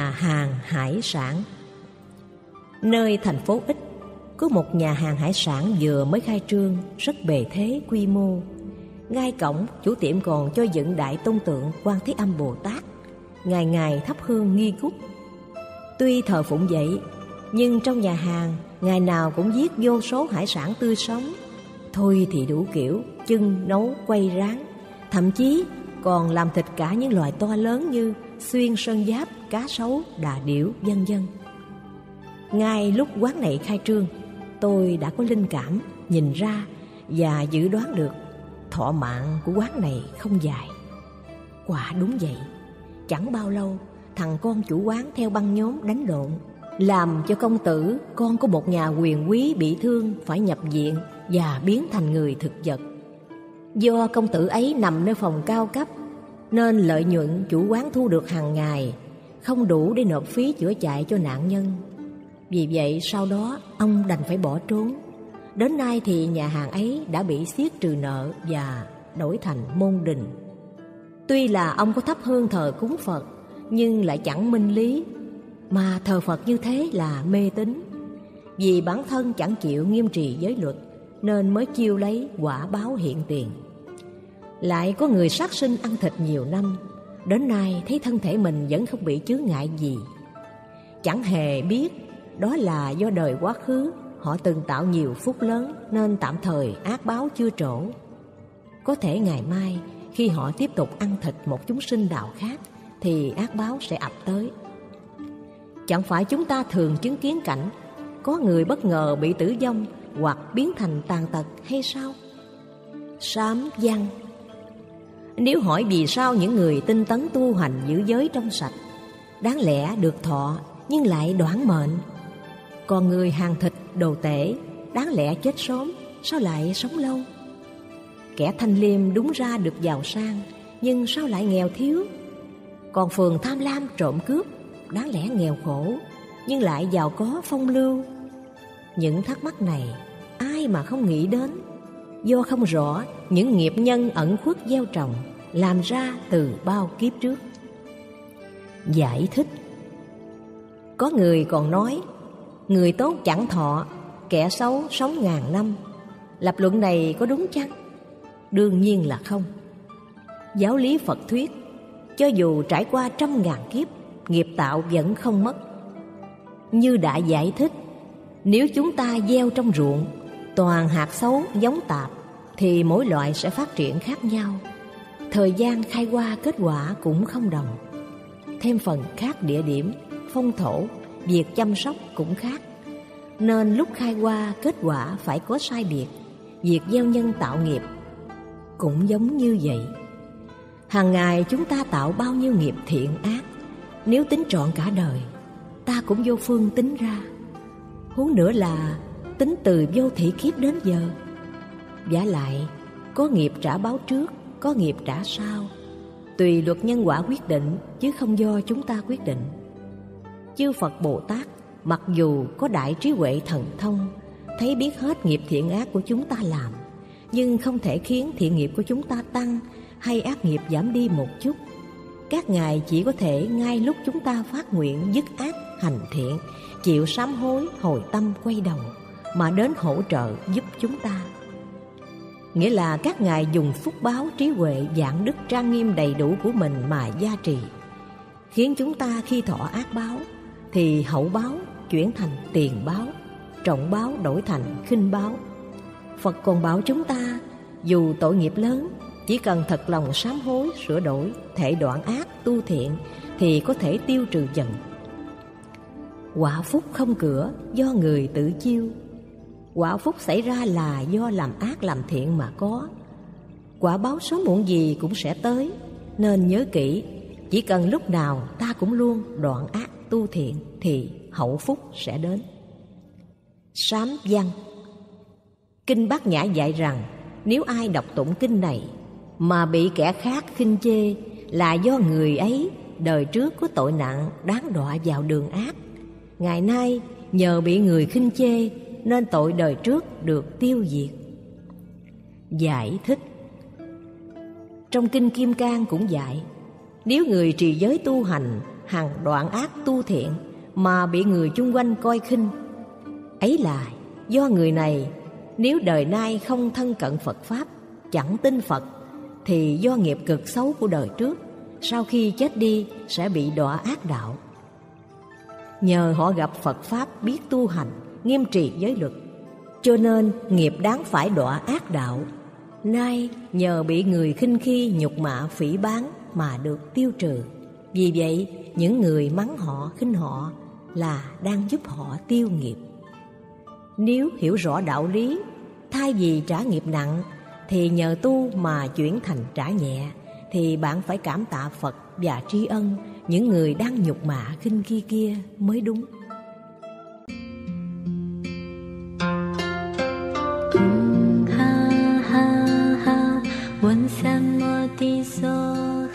nhà hàng hải sản. Nơi thành phố X có một nhà hàng hải sản vừa mới khai trương, rất bề thế quy mô. Ngay cổng, chủ tiệm còn cho dựng đại tôn tượng Quan Thế Âm Bồ Tát, ngày ngày thắp hương nghi cúc. Tuy thờ phụng vậy, nhưng trong nhà hàng ngày nào cũng giết vô số hải sản tươi sống. Thôi thì đủ kiểu, chưng, nấu, quay rán. Thậm chí còn làm thịt cả những loài to lớn như xuyên sơn giáp, cá sấu, đà điểu, vân vân. Ngay lúc quán này khai trương, tôi đã có linh cảm nhìn ra và dự đoán được thọ mạng của quán này không dài. Quả đúng vậy, chẳng bao lâu thằng con chủ quán theo băng nhóm đánh lộn, làm cho công tử, con của một nhà quyền quý bị thương phải nhập viện và biến thành người thực vật. Do công tử ấy nằm nơi phòng cao cấp nên lợi nhuận chủ quán thu được hàng ngày không đủ để nộp phí chữa chạy cho nạn nhân. Vì vậy sau đó ông đành phải bỏ trốn. Đến nay thì nhà hàng ấy đã bị xiết trừ nợ và đổi thành môn đình. Tuy là ông có thắp hương thờ cúng Phật, nhưng lại chẳng minh lý, mà thờ Phật như thế là mê tín. Vì bản thân chẳng chịu nghiêm trì giới luật nên mới chiêu lấy quả báo hiện tiền. Lại có người sát sinh ăn thịt nhiều năm, đến nay thấy thân thể mình vẫn không bị chướng ngại gì. Chẳng hề biết đó là do đời quá khứ họ từng tạo nhiều phúc lớn nên tạm thời ác báo chưa trổ. Có thể ngày mai khi họ tiếp tục ăn thịt một chúng sinh đạo khác thì ác báo sẽ ập tới. Chẳng phải chúng ta thường chứng kiến cảnh có người bất ngờ bị tử vong hoặc biến thành tàn tật hay sao? Sám văn. Nếu hỏi vì sao những người tinh tấn tu hành giữ giới trong sạch đáng lẽ được thọ nhưng lại đoản mệnh, còn người hàng thịt đồ tể đáng lẽ chết sớm sao lại sống lâu? Kẻ thanh liêm đúng ra được giàu sang nhưng sao lại nghèo thiếu? Còn phường tham lam trộm cướp đáng lẽ nghèo khổ nhưng lại giàu có phong lưu. Những thắc mắc này ai mà không nghĩ đến, do không rõ những nghiệp nhân ẩn khuất gieo trồng làm ra từ bao kiếp trước. Giải thích. Có người còn nói người tốt chẳng thọ, kẻ xấu sống ngàn năm. Lập luận này có đúng chăng? Đương nhiên là không. Giáo lý Phật thuyết, cho dù trải qua trăm ngàn kiếp, nghiệp tạo vẫn không mất. Như đã giải thích, nếu chúng ta gieo trong ruộng toàn hạt xấu giống tạp thì mỗi loại sẽ phát triển khác nhau. Thời gian khai hoa kết quả cũng không đồng. Thêm phần khác địa điểm, phong thổ, việc chăm sóc cũng khác. Nên lúc khai hoa kết quả phải có sai biệt. Việc gieo nhân tạo nghiệp cũng giống như vậy. Hàng ngày chúng ta tạo bao nhiêu nghiệp thiện ác, nếu tính trọn cả đời ta cũng vô phương tính ra. Huống nữa là tính từ vô thị kiếp đến giờ. Vả lại có nghiệp trả báo trước, có nghiệp trả sau. Tùy luật nhân quả quyết định chứ không do chúng ta quyết định. Chư Phật Bồ Tát mặc dù có đại trí huệ thần thông, thấy biết hết nghiệp thiện ác của chúng ta làm, nhưng không thể khiến thiện nghiệp của chúng ta tăng hay ác nghiệp giảm đi một chút. Các ngài chỉ có thể ngay lúc chúng ta phát nguyện dứt ác hành thiện, chịu sám hối hồi tâm quay đầu mà đến hỗ trợ giúp chúng ta. Nghĩa là các ngài dùng phúc báo trí huệ vạn đức trang nghiêm đầy đủ của mình mà gia trì, khiến chúng ta khi thọ ác báo thì hậu báo chuyển thành tiền báo, trọng báo đổi thành khinh báo. Phật còn bảo chúng ta dù tội nghiệp lớn, chỉ cần thật lòng sám hối sửa đổi, thể đoạn ác tu thiện thì có thể tiêu trừ dần. Quả phúc không cửa do người tự chiêu. Quả phúc xảy ra là do làm ác làm thiện mà có. Quả báo sớm muộn gì cũng sẽ tới. Nên nhớ kỹ, chỉ cần lúc nào ta cũng luôn đoạn ác tu thiện thì hậu phúc sẽ đến. Sám văn. Kinh Bát Nhã dạy rằng nếu ai đọc tụng kinh này mà bị kẻ khác khinh chê là do người ấy đời trước có tội nặng đáng đọa vào đường ác. Ngày nay nhờ bị người khinh chê nên tội đời trước được tiêu diệt. Giải thích. Trong kinh Kim Cang cũng dạy, nếu người trì giới tu hành hằng đoạn ác tu thiện mà bị người chung quanh coi khinh. Ấy là do người này nếu đời nay không thân cận Phật Pháp, chẳng tin Phật, thì do nghiệp cực xấu của đời trước, sau khi chết đi sẽ bị đọa ác đạo. Nhờ họ gặp Phật Pháp, biết tu hành, nghiêm trì giới luật, cho nên nghiệp đáng phải đọa ác đạo. Nay nhờ bị người khinh khi, nhục mạ, phỉ báng mà được tiêu trừ. Vì vậy những người mắng họ, khinh họ là đang giúp họ tiêu nghiệp. Nếu hiểu rõ đạo lý, thay vì trả nghiệp nặng thì nhờ tu mà chuyển thành trả nhẹ, thì bạn phải cảm tạ Phật và tri ân những người đang nhục mạ khinh khi kia mới đúng. Ha ha ha, 问三摩地所